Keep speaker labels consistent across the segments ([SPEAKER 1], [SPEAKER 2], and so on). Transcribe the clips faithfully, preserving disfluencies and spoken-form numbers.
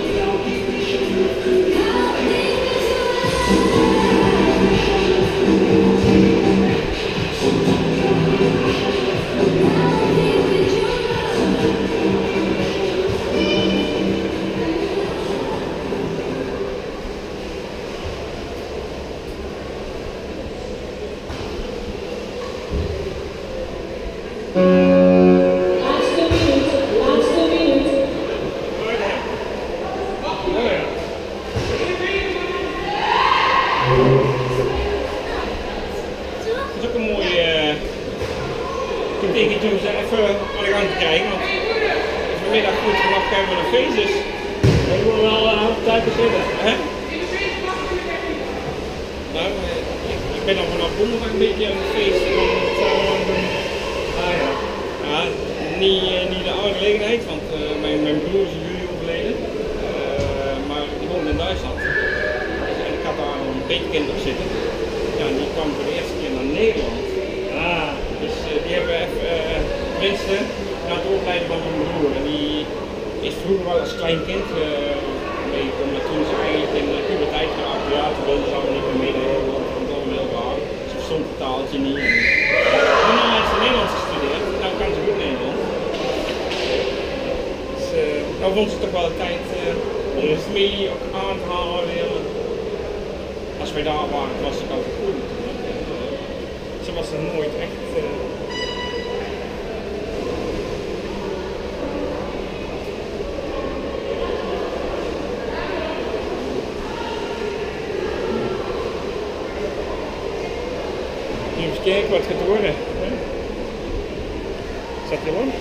[SPEAKER 1] Even kijken wat het gaat worden. Zet je om?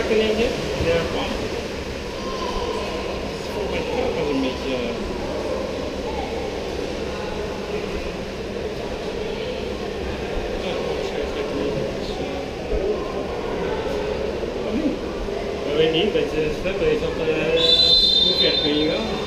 [SPEAKER 1] zakken liggen. Ja. Volgens mij gaat dat een beetje. Ja, dat schijnt lekker niet. Dus, uh... oh, nee. Ik weet niet, dat je step is dat uh, hoe ver kun je wel?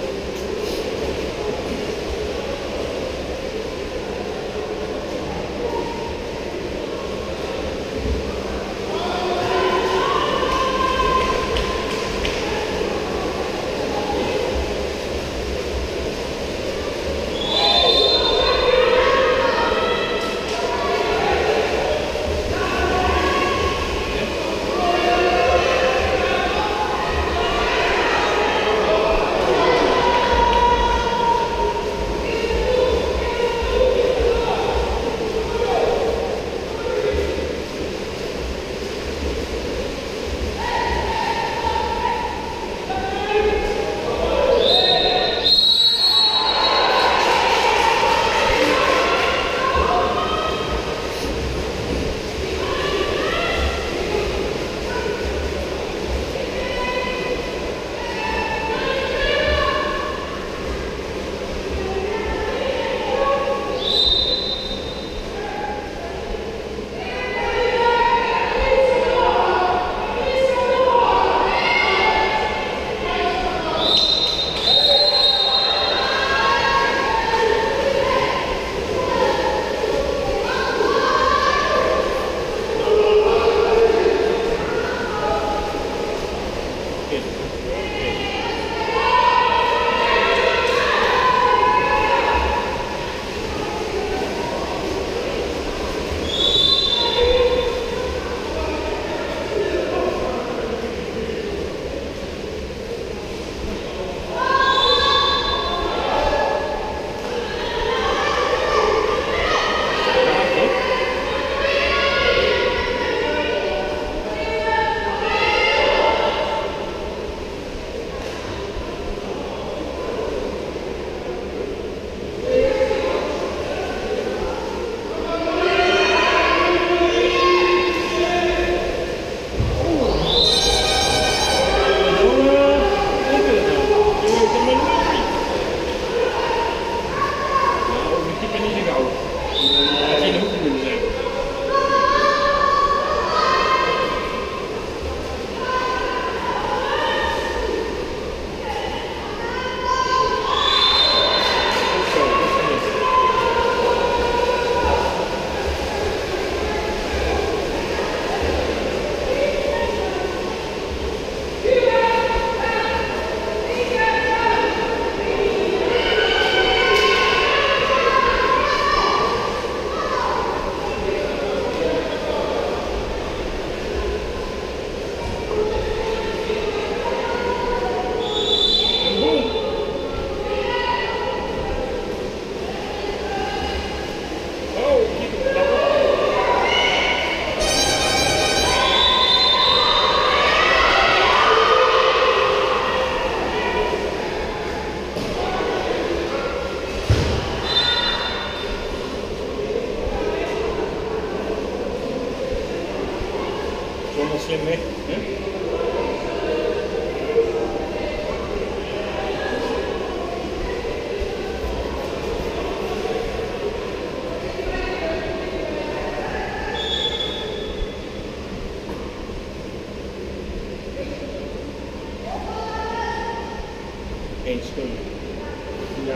[SPEAKER 1] Helemaal slim weg. Hè? Eén schoen. Ja.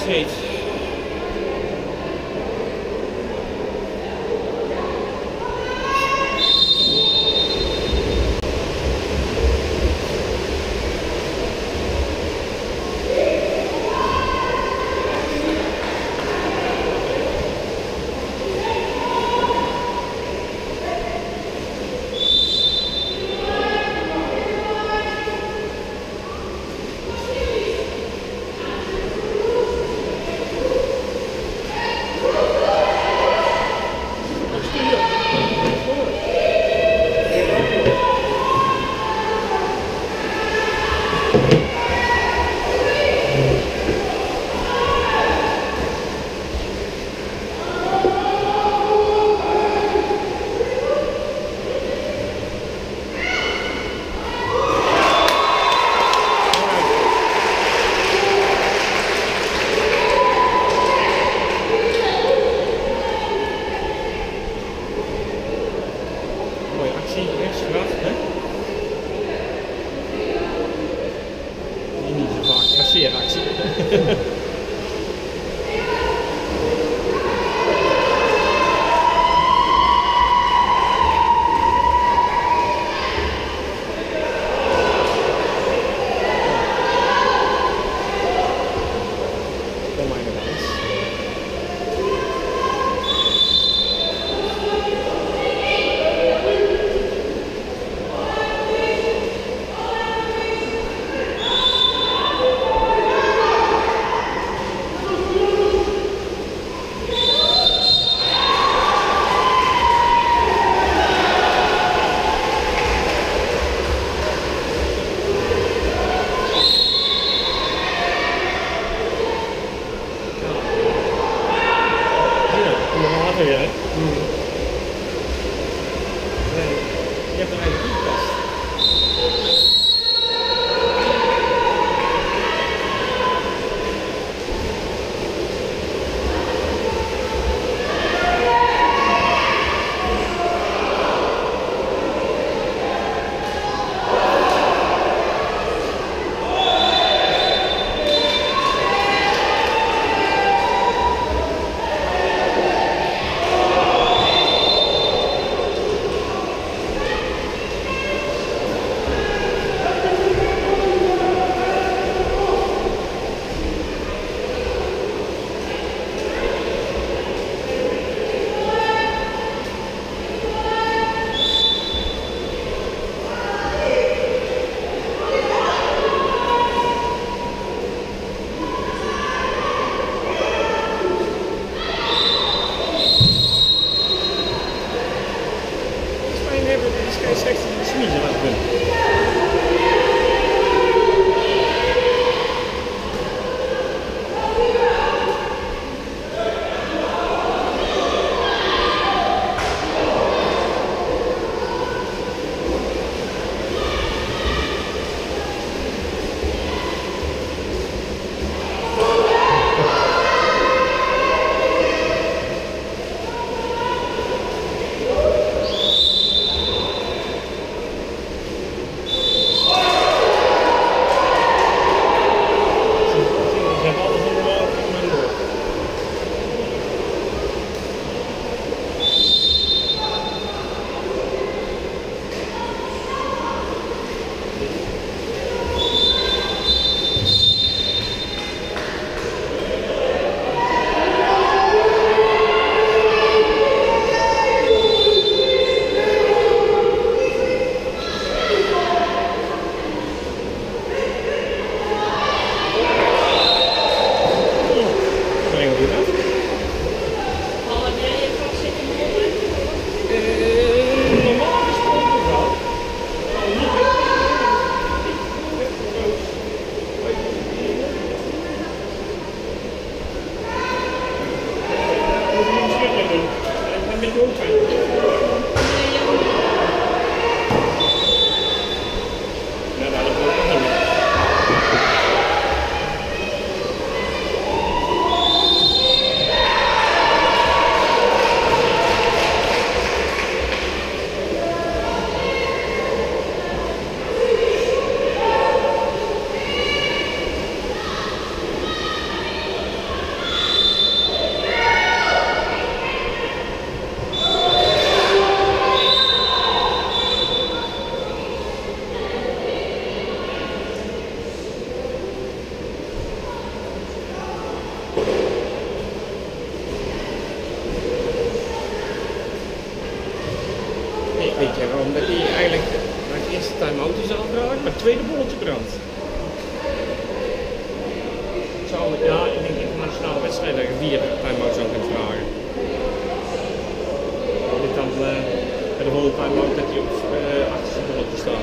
[SPEAKER 1] heet. time-out is aanvragen, maar het tweede bolletje brandt. Zou, ja, ik denk internationale wedstrijden dat je vier time-outs zou kunnen vragen. Dit dan uh, bij de volle time-out dat hij op uh, achterste bolletje staat.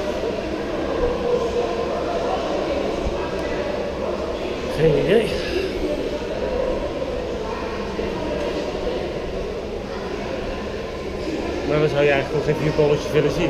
[SPEAKER 2] Geen idee. Maar we zou je eigenlijk nog geen vier bolletjes willen zien.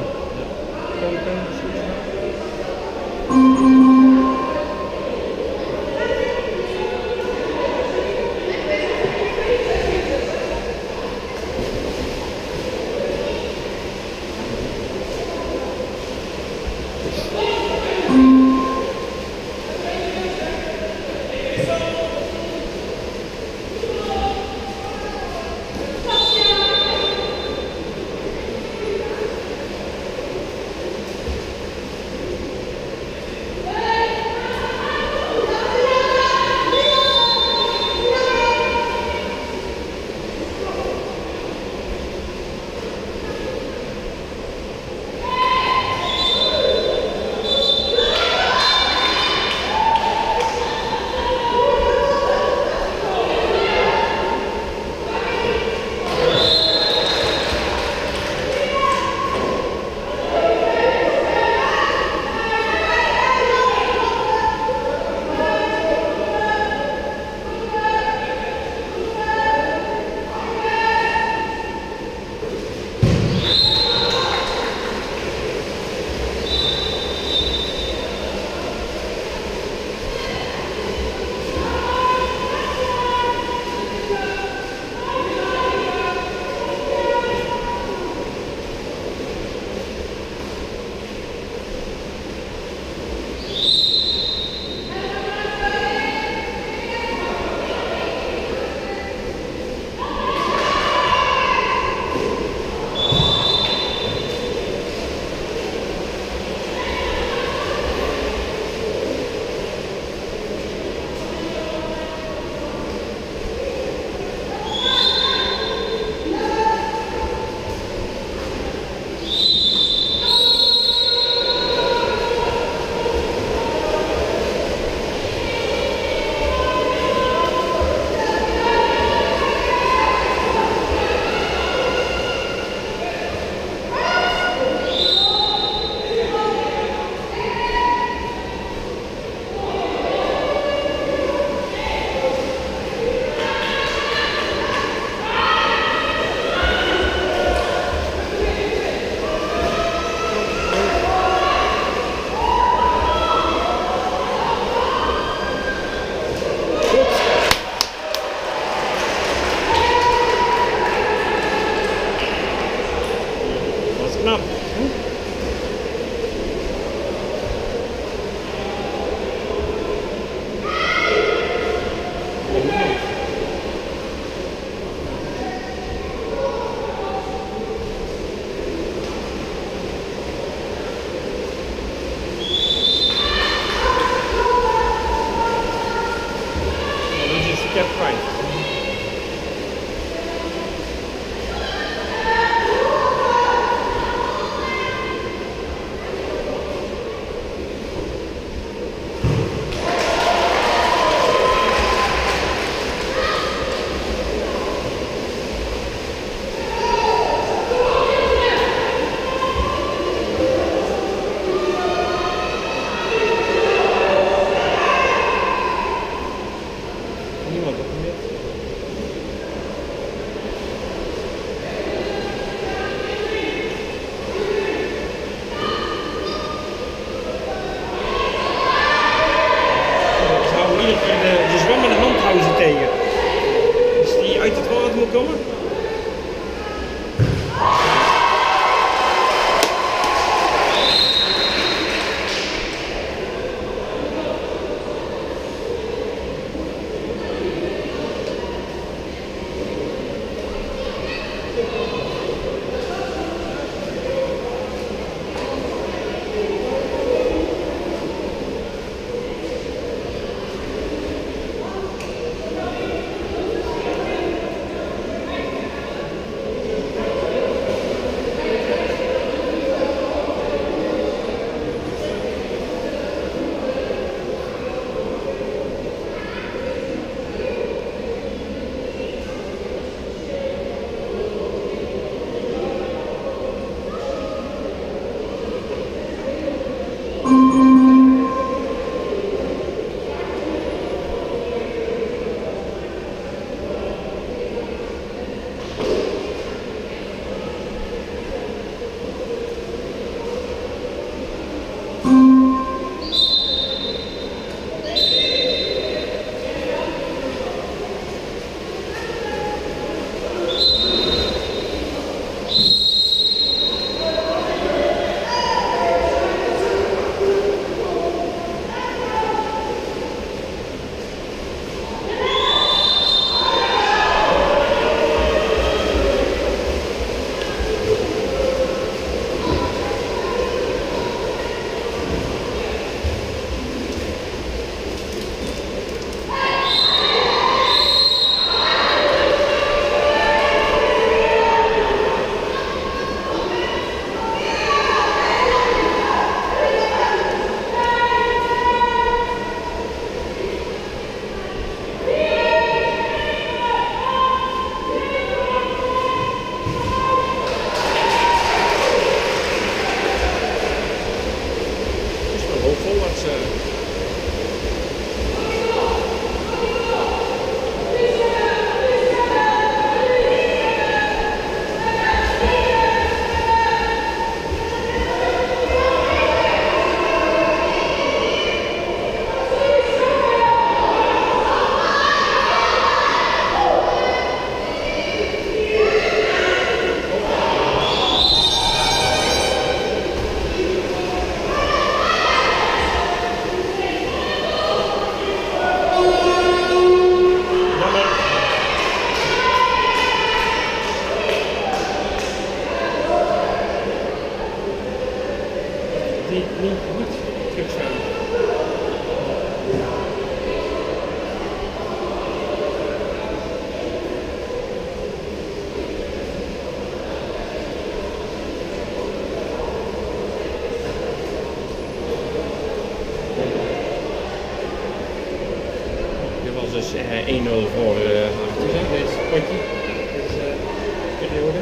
[SPEAKER 3] Dus uh, één nul voor uh, Arthur, deze potje, deze uh, periode.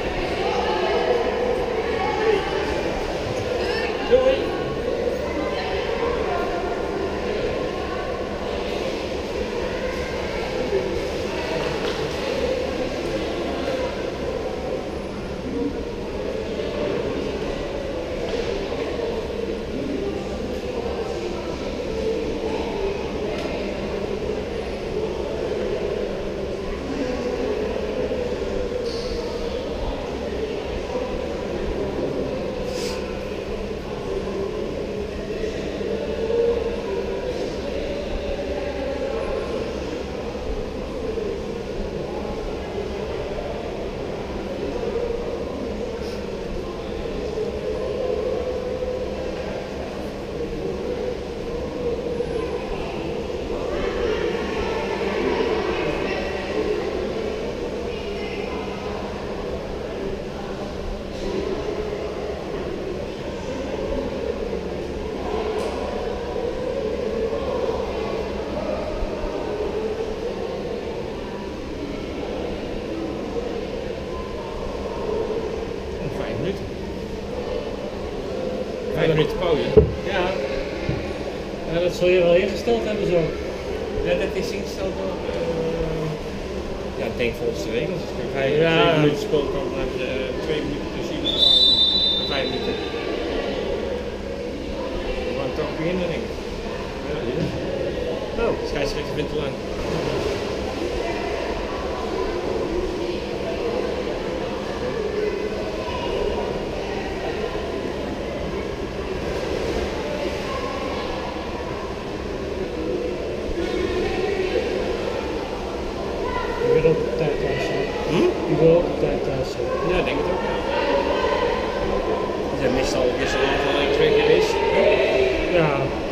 [SPEAKER 3] Doei! Vijf minuten pauze.
[SPEAKER 2] Ja. Ja, dat zul je wel ingesteld hebben zo.
[SPEAKER 3] Ja, dat is ingesteld door, uh, ja, ik denk volgens de regels. Als je vijf,
[SPEAKER 2] Ja.
[SPEAKER 3] zeven minuten speelt, dan heb je uh, twee minuten plezier met pauze. Vijf minuten. We gaan toch beginnen, denk ik. Ja, ja.
[SPEAKER 2] Oh.
[SPEAKER 3] Scheidsrechter vindt te lang.
[SPEAKER 2] Je wil ook op tijd thuis zijn.
[SPEAKER 3] Hm?
[SPEAKER 2] Je wil ook op tijd thuis zijn.
[SPEAKER 3] Ja, denk het ook, ja. Die zijn meestal gisteravond al ergens weg geweest.
[SPEAKER 2] Ja.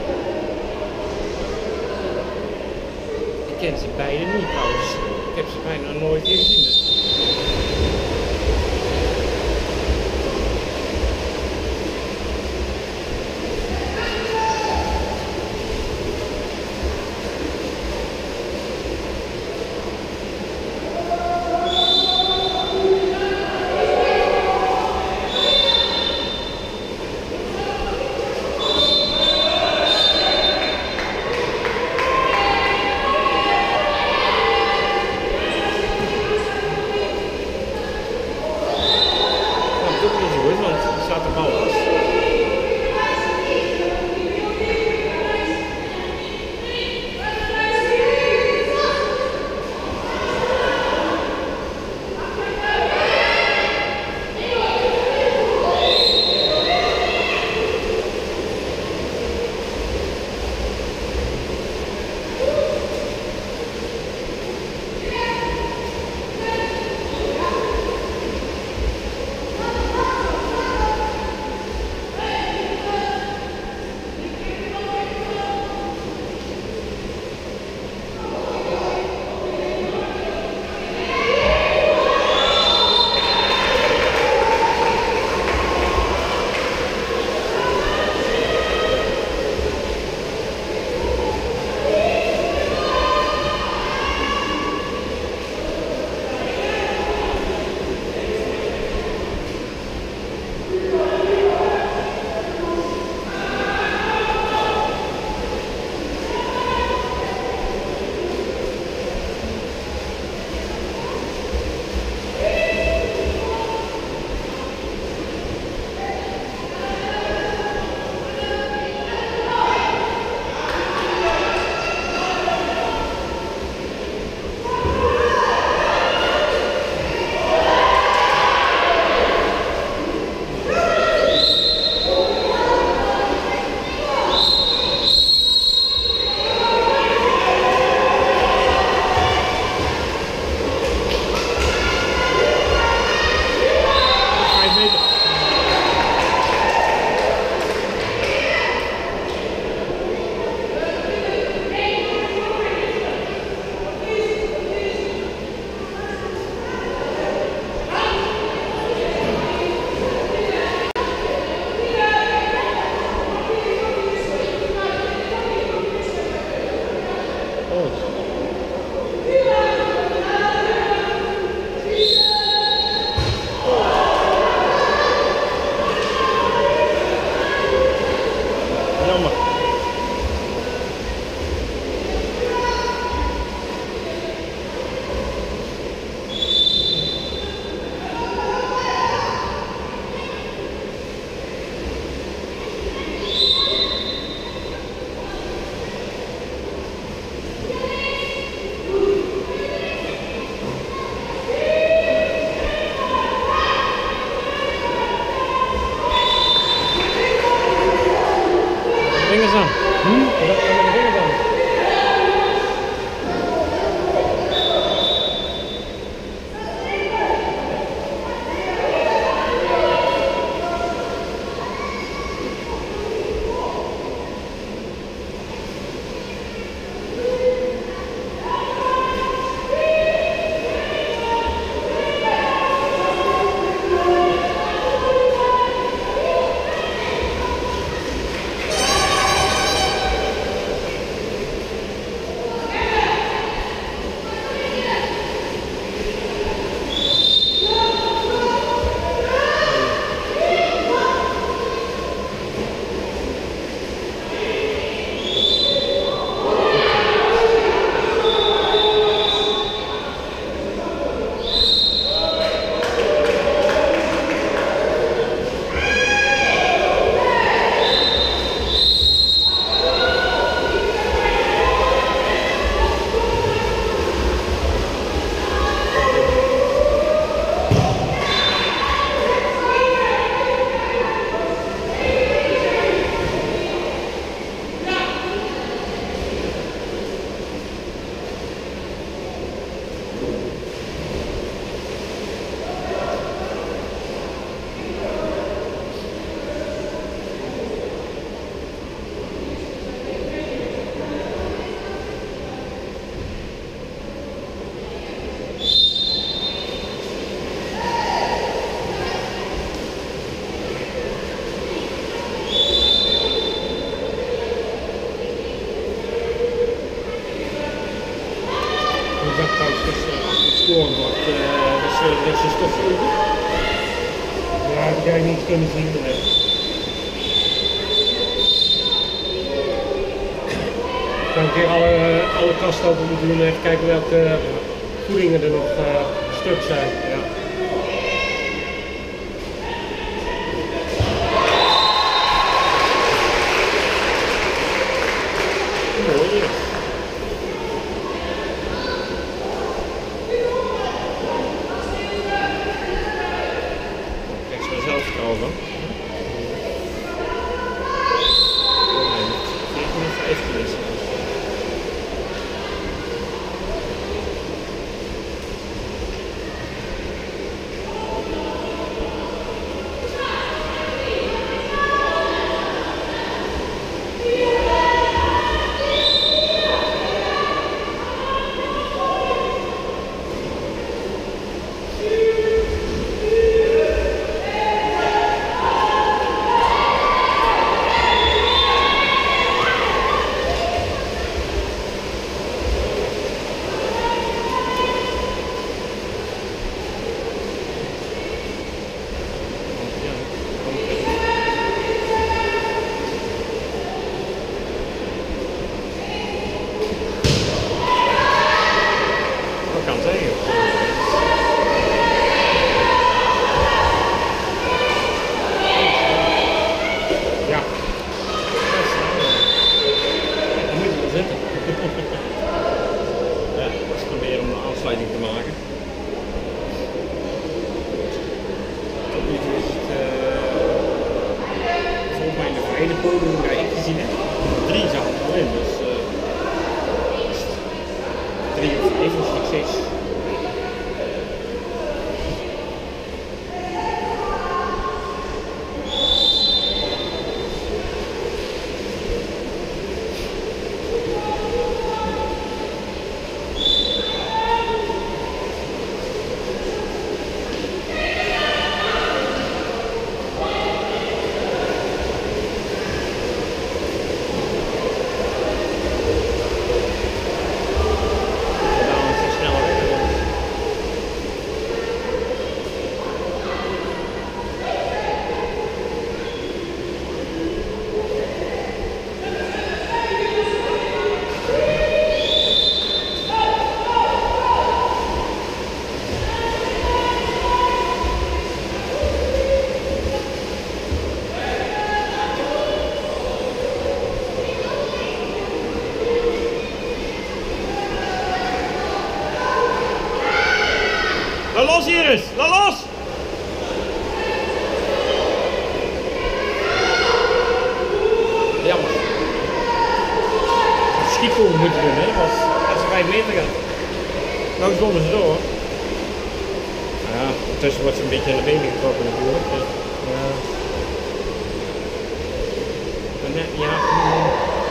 [SPEAKER 3] Ik ken ze beiden niet trouwens. Ik heb ze bijna nooit meer gezien. Dus. vingers aan.
[SPEAKER 2] Hm? Dat kan met de vingers aan.
[SPEAKER 3] Dat trouwens dus als het scoren wordt, uh, dus, uh, dat ze stof vroegen.
[SPEAKER 2] Ja, dat ga ik niet kunnen zien. Nee. Ik ga een keer alle, alle kasten open moeten doen en even kijken welke voedingen er nog uh, stuk zijn.
[SPEAKER 3] Ja. Mooi. Zelfvertrouwen. veertien of vijftien is.
[SPEAKER 2] hele podium waar ik gezien heb. Drie zaten erin, dus uh, drie of even succes.
[SPEAKER 3] Laat los, Iris! Laat los! Jammer.
[SPEAKER 2] schietpoging moeten doen, hè? Dat was als ze vijf meter gaat. Nou zwommen ze door.
[SPEAKER 3] Ja, ondertussen wordt ze een beetje in de benen getrokken natuurlijk. Dus,
[SPEAKER 2] Ja.
[SPEAKER 3] maar net, ja, mm,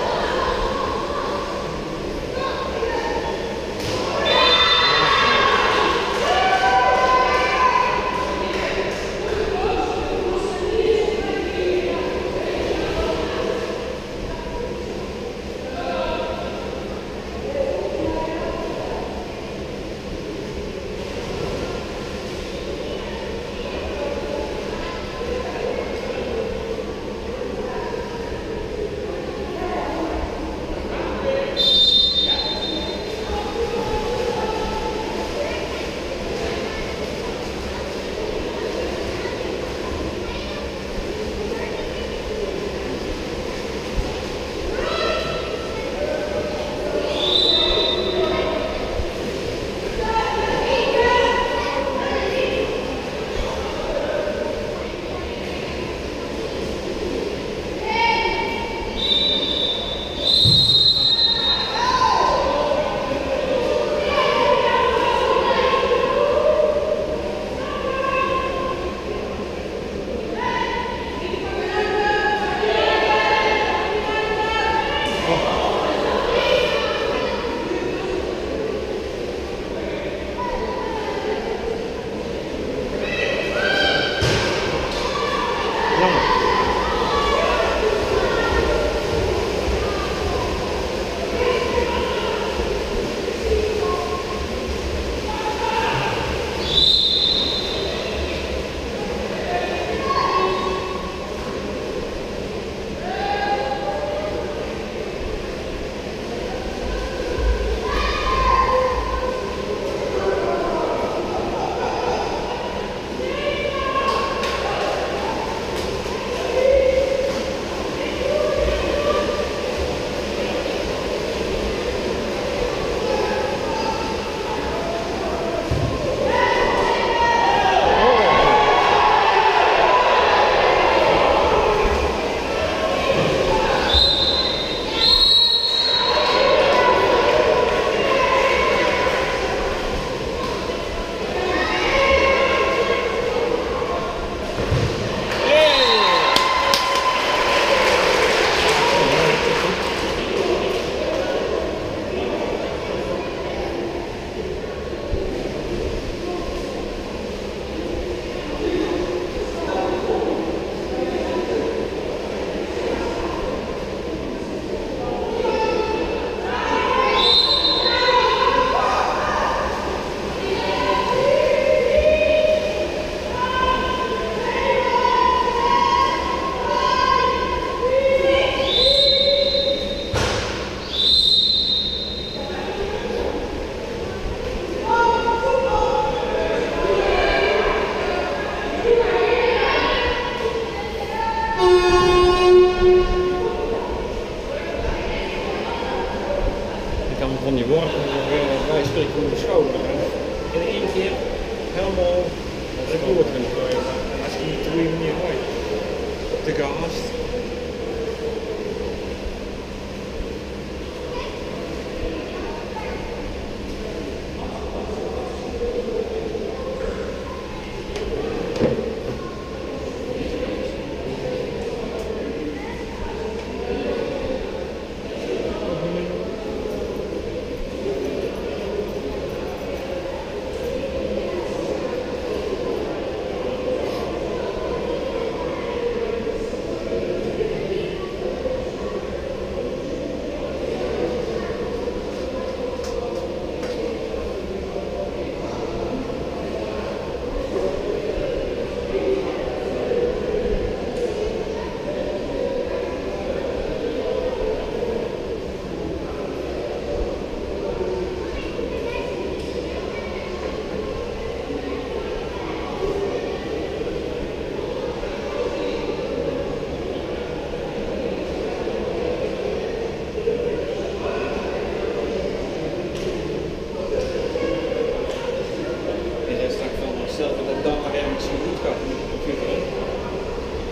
[SPEAKER 3] van die worp wij spreken om de schouder. En in één keer helemaal de koord kunnen gooien. Als je niet op de goede manier gooit. Op de gast.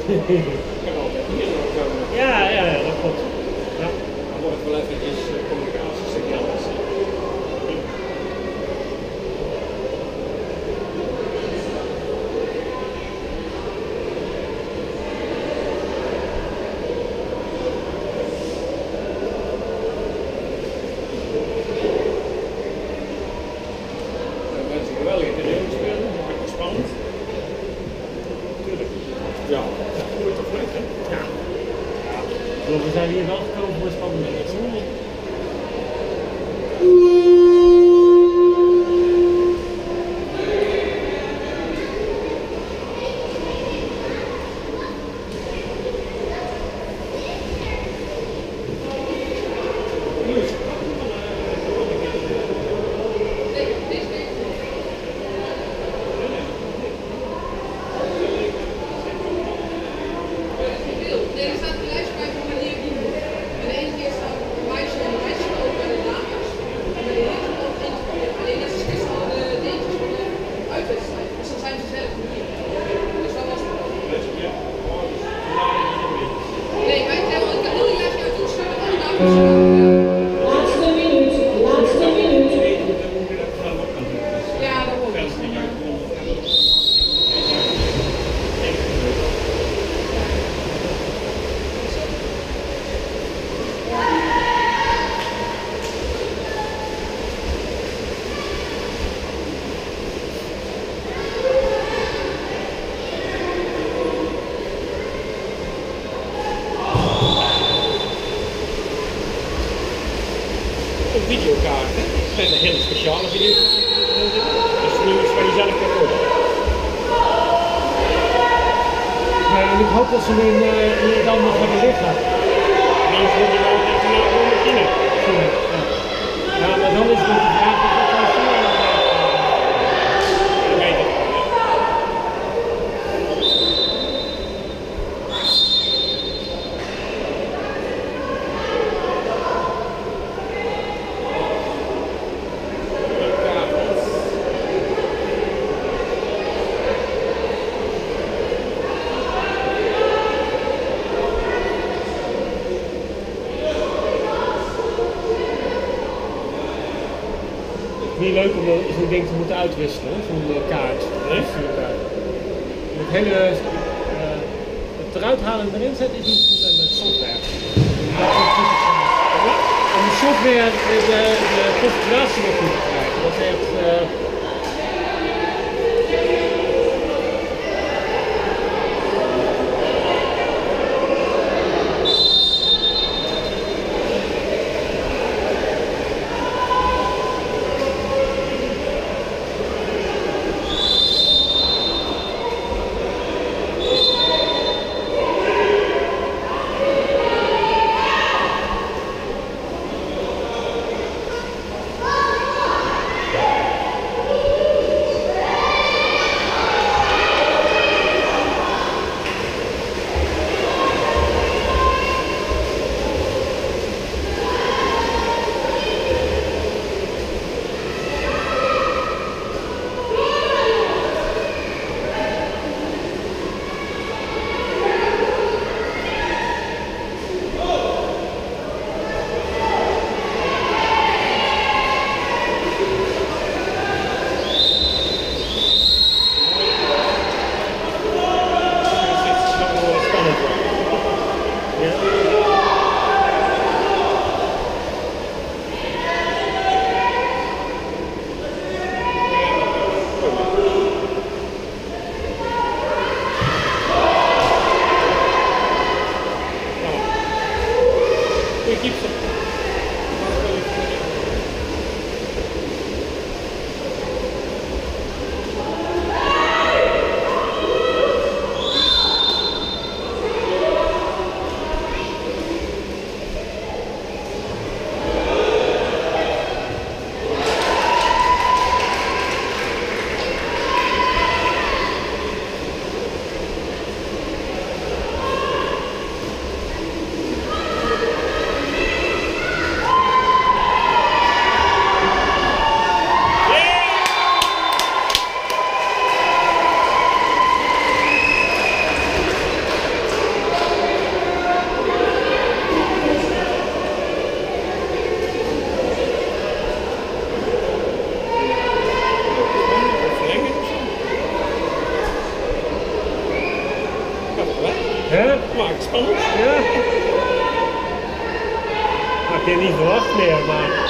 [SPEAKER 2] Ja, ja, ja, dat klopt. Ja.
[SPEAKER 3] Dan wordt het wel eventjes uh,
[SPEAKER 2] zijn hier wel gekomen voor het spannende.
[SPEAKER 3] Videokaarten. Dat zijn een hele speciale videokaarten. Dat is nu iets waar je zelf kan kopen.
[SPEAKER 2] Nee, en ik hoop dat ze hem uh, hier dan nog hebben liggen.
[SPEAKER 3] Dan voor je wel even naar de machine.
[SPEAKER 2] Ja. Ja, maar dan is het de vraag of dat dan voor je
[SPEAKER 3] Dat weet ik.
[SPEAKER 2] niet leuk om zo'n ding te moeten uitwisselen, zo'n kaart.
[SPEAKER 3] Nee?
[SPEAKER 2] Het hele uh, het eruit halen en erin zetten is niet het probleem met software. Om de software de, de, de configuratie nog goed te krijgen. Dat is echt. Uh, Hè?
[SPEAKER 3] Maakt spannend.
[SPEAKER 2] Ja. Nou, ik heb niet verwacht meer, maar.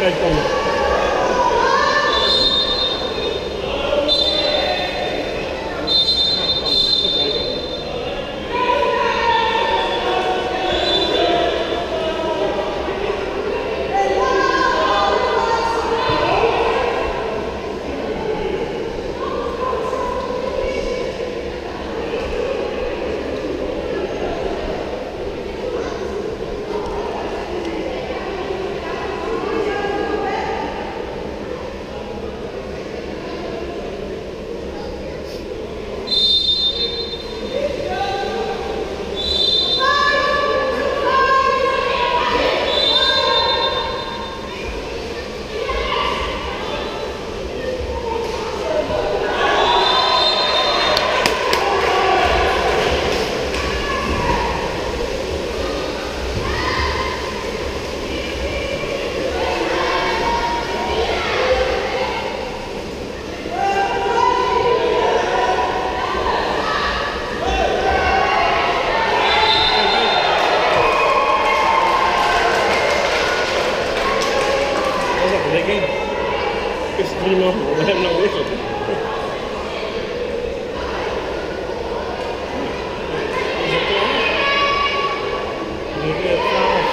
[SPEAKER 2] vijf panden.
[SPEAKER 3] Is het drie man, we hebben nog wisseld. Is het klaar?
[SPEAKER 2] Nu weer twaalf.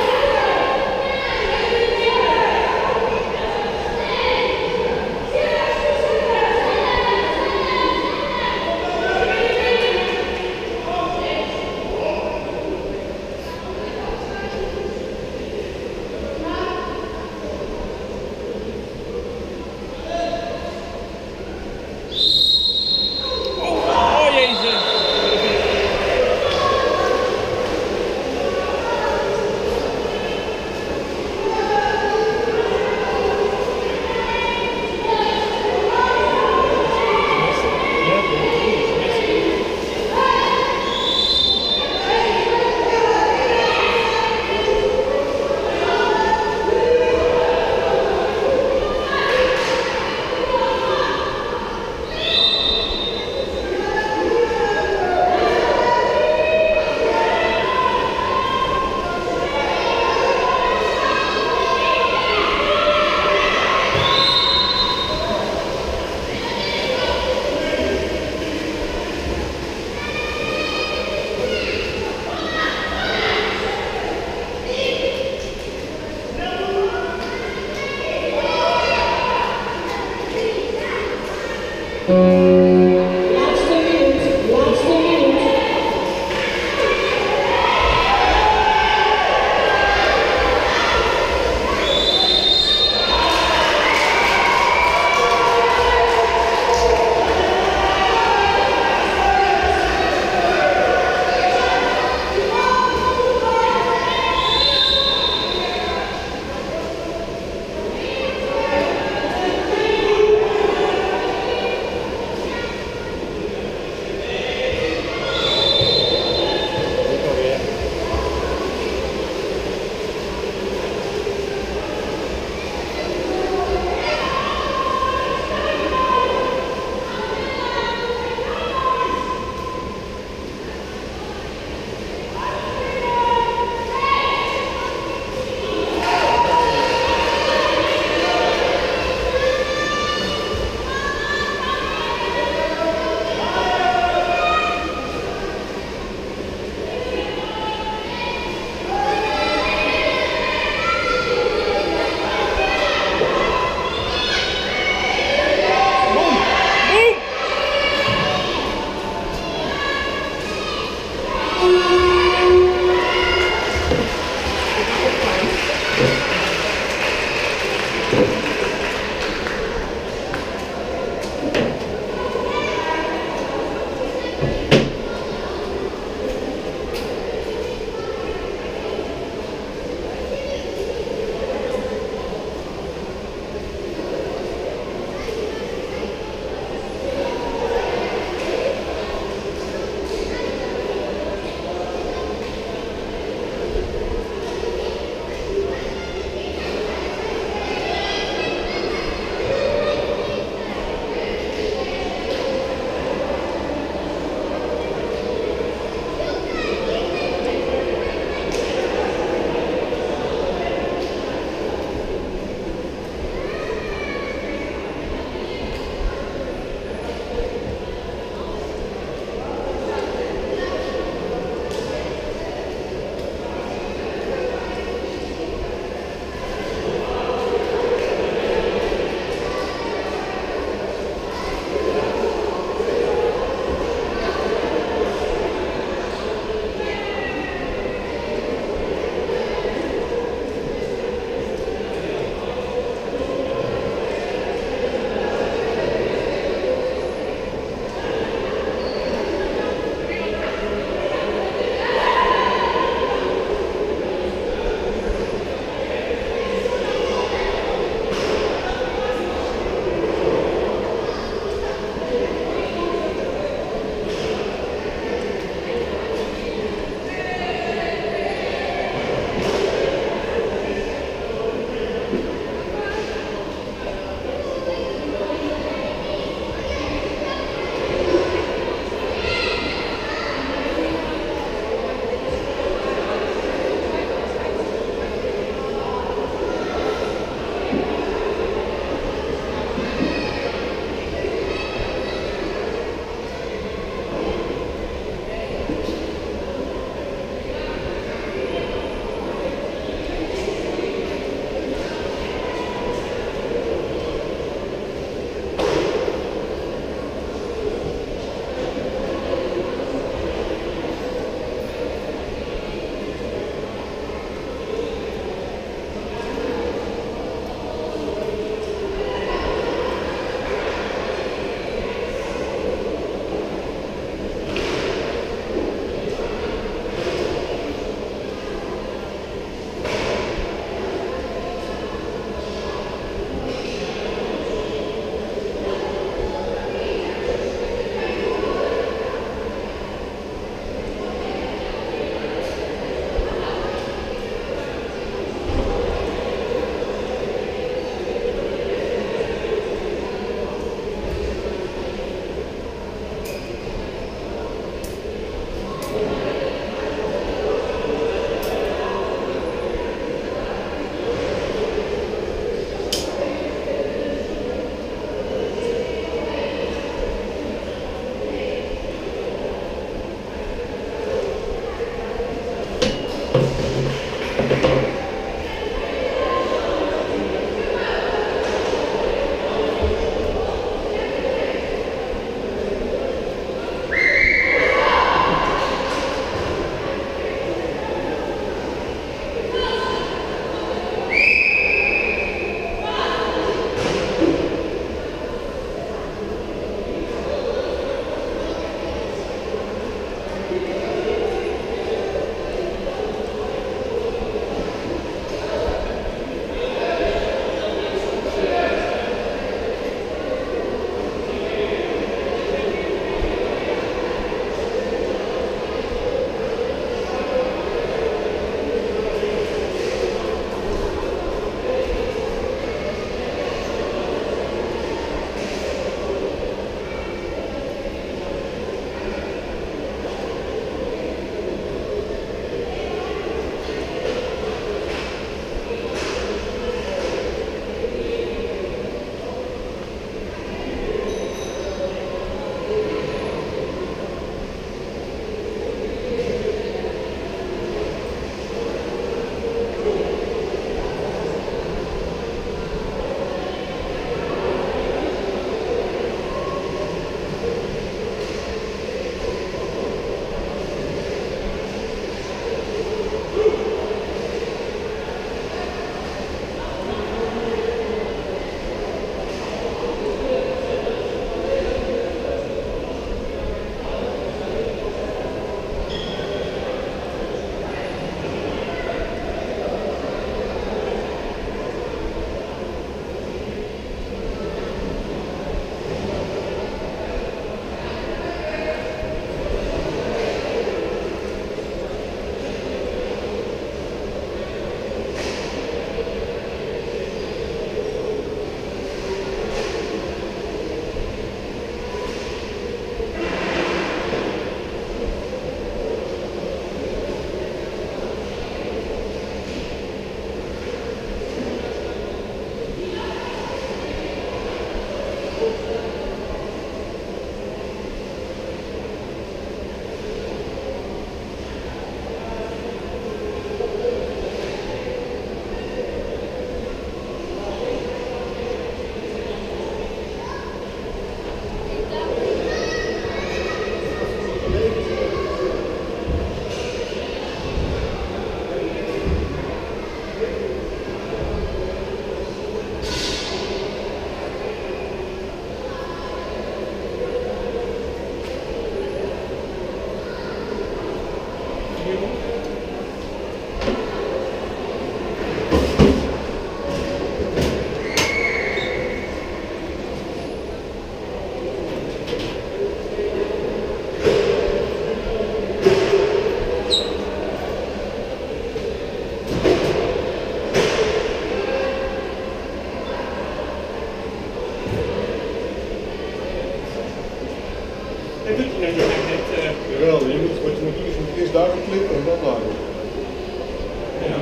[SPEAKER 4] daarop klikken en dan laden.
[SPEAKER 3] Ja.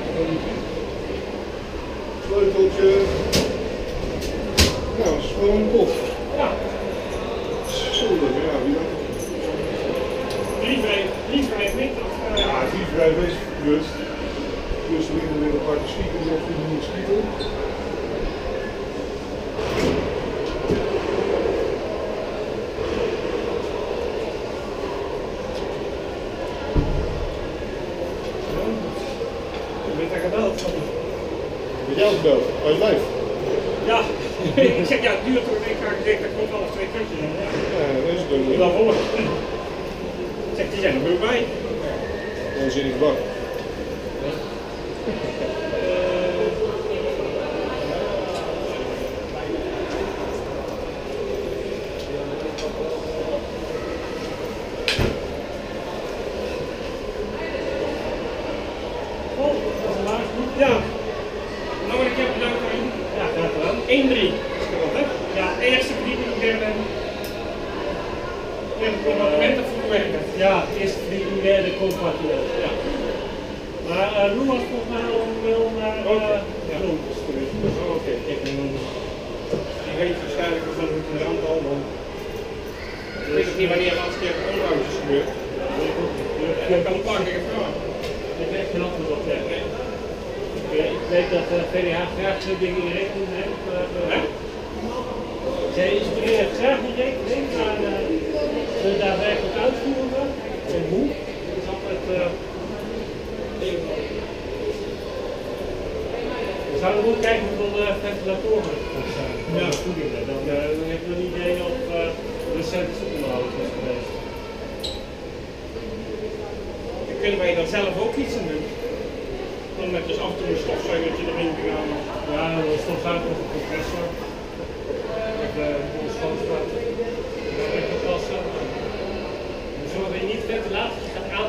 [SPEAKER 4] Sleuteltje. Nou, is gewoon een kop.
[SPEAKER 2] Ja.
[SPEAKER 4] Zonde, ja, wie dat?
[SPEAKER 2] Liever, liever even niet. Of, uh,
[SPEAKER 4] Ja, die vijf is plus. Plus er liggen weer een paar schieten die of die niet schieten.
[SPEAKER 2] Je bent er gebeld.
[SPEAKER 4] Met jou gebeld, bij lijf.
[SPEAKER 2] Ja, ik zeg ja, het duurt toch. Ik ga gezegd dat komt alles twee kantjes.
[SPEAKER 4] Ja, dat is het ook
[SPEAKER 2] Ik
[SPEAKER 4] niet.
[SPEAKER 2] ben voor. Zegt die zijn er ook bij.
[SPEAKER 4] Dan zit ik bak.
[SPEAKER 2] Ja. Nou wil ik je bedankt. Ja, graag gedaan. één drie. Ja, eerste verdieping, derde. Derde compartiment of verwerken? Ja, eerste verdieping, derde compartiment. Ja. Maar uh, Lou was volgens mij al wel naar uh,
[SPEAKER 3] Ja.
[SPEAKER 2] Lontjes geweest.
[SPEAKER 3] Oh, oké.
[SPEAKER 2] Ik denk dat
[SPEAKER 3] Die weet waarschijnlijk van een aantal dan. Ik weet ook niet wanneer de laatste keer onderhoud is gebeurd. En ik kan een paar keer vragen.
[SPEAKER 2] ik heb geen antwoord op. Ja. Ik, ik weet dat uh, V D H graag zo'n dingen in rekening neemt. Maar, uh, zij is brengen graag in rekening, maar uh, ze daadwerkelijk uitvoeren en hoe, dat is altijd. Uh, we zouden ook kijken hoeveel uh, ventilatoren er zijn. Ja, voedingen. Dan, uh, dan heb je een idee of uh, recent onderhoud is geweest.
[SPEAKER 3] Dan kunnen wij daar zelf ook iets aan doen. Dan met dus af en toe een stofzuigertje erin gaan.
[SPEAKER 2] Ja, dan stofzuiger of een compressor. Of uh, een schoonspuit. Dat is lekker passen. Dan zorgen we niet ventilatie gaat